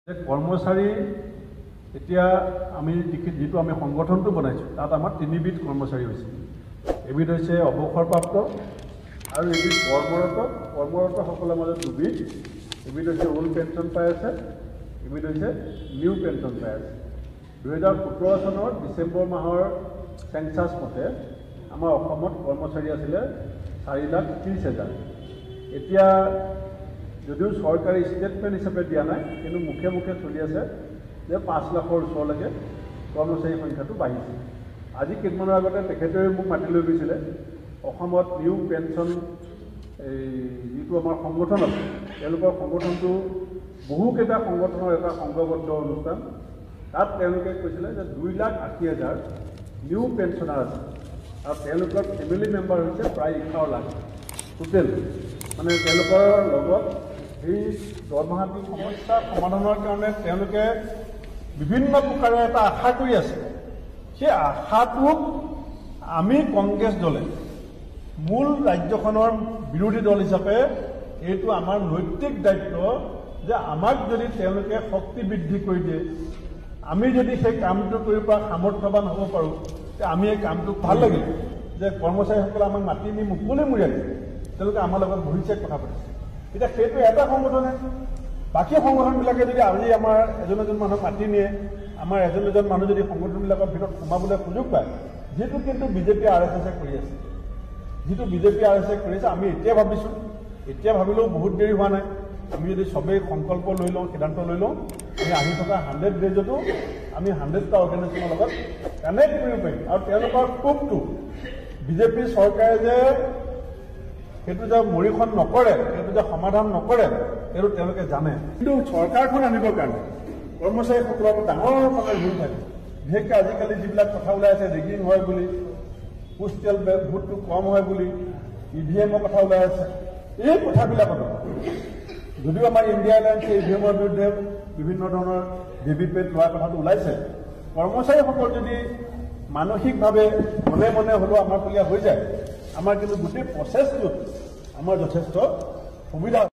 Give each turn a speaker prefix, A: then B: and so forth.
A: কৰ্মচাৰী এতিয়া আমি যেটো আমি সংগঠনটো বনাইছো তাত আমাৰ তিনিবিধ কৰ্মচাৰী হৈছে। এবিধ হৈছে অৱসৰপ্ৰাপ্ত আৰু এবিধ কৰ্মৰত মাজত দুবিধ। এবিধ হৈছে ওল্ড পেঞ্চন পাই আছে, এবিধ হৈছে নিউ পেঞ্চন পাই আছে। 2017 চনৰ ডিচেম্বৰ মাহৰ সেন্সাস মতে আমাৰ অসমত কৰ্মচাৰী আছিলে 4,30,000। এতিয়া যদিও চৰকাৰী ষ্টেটমেণ্ট হিচাপে দিয়া নাই, কিন্তু মুখে মুখে চলি আছে যে 5 লাখৰ ওচৰলৈকে কৰ্মচাৰী সংখ্যাটো বাঢ়িছে। আজি কেইদিনমানৰ আগতে তেখেতেও মোক মাতি লৈ গৈছিলে অসমত নিউ পেঞ্চন যিটো আমাৰ সংগঠন আছে, তেওঁলোকৰ সংগঠনটো বহুকেইটা সংগঠনৰ এটা সংঘবদ্ধ অনুষ্ঠান। তাত তেওঁলোকে কৈছিলে যে 2,80,000 নিউ পেঞ্চনাৰ আছে আৰু তেওঁলোকৰ ফেমিলি মেম্বাৰ হৈছে প্ৰায় 11 লাখ টোটেল। মানে তেওঁলোকৰ লগত এই দৰমহাটো সমস্যা সমাধানৰ কাৰণে তেওঁলোকে বিভিন্ন প্ৰকাৰে এটা আশা কৰি আছে। সেই আশাটোক আমি কংগ্ৰেছ দলে মূল ৰাজ্যখনৰ বিৰোধী দল হিচাপে এইটো আমাৰ নৈতিক দায়িত্ব যে আমাক যদি তেওঁলোকে শক্তি বৃদ্ধি কৰি দিয়ে, আমি যদি সেই কামটো কৰিব পৰা সামৰ্থ্যৱান হ'ব পাৰোঁ, আমি এই কামটোক ভাল লাগিল যে কৰ্মচাৰীসকলে আমাক মাতি নি মুকলি মূৰীয়াকৈ তেওঁলোকে আমাৰ লগত বহিছে, কথা পাতিছে। এতিয়া সেইটো এটা সংগঠনে, বাকী সংগঠনবিলাকে যদি আজি আমাৰ এজন মানুহক মাতি নিয়ে, আমাৰ এজন মানুহ যদি সংগঠনবিলাকৰ ভিতৰত সোমাবলৈ সুযোগ পায়, যিটো কিন্তু বিজেপি RSS কৰি আছে, যিটো বিজেপি RSS কৰিছে, আমি এতিয়া ভাবিছোঁ, এতিয়া ভাবিলেও বহুত দেৰি হোৱা নাই। আমি যদি চবেই সংকল্প লৈ লওঁ, সিদ্ধান্ত লৈ লওঁ, আমি আহি থকা 100 ডেজতো আমি 100টা অৰ্গেনাইজেশ্যনৰ লগত কানেক্ট কৰিব পাৰিম। আৰু তেওঁলোকৰ ক্ষোভটো বিজেপি চৰকাৰে যে সেইটো যে মৰিখন নকৰে, সেইটো যে সমাধান নকৰে, সেইটো তেওঁলোকে জানে। কিন্তু চৰকাৰখন আনিবৰ কাৰণে কৰ্মচাৰীসকলৰ ডাঙৰ মানে ভুল থাকে। বিশেষকৈ আজিকালি যিবিলাক কথা ওলাই আছে, ৰেগিং হয় বুলি, পোষ্টেল ভোটটো কম হয় বুলি, EVM কথা ওলাই আছে, এই কথাবিলাকত যদিও আমাৰ ইণ্ডিয়া এলায়েন্সে EVMৰ বিৰুদ্ধে বিভিন্ন ধৰণৰ VVPAT লোৱাৰ কথাটো ওলাইছে, কৰ্মচাৰীসকল যদি মানসিকভাৱে মনে মনে হ'লেও আমাৰ ফলীয়া হৈ যায়, আমাৰ কিন্তু গোটেই প্ৰচেছটোত আমাৰ যথেষ্ট সুবিধা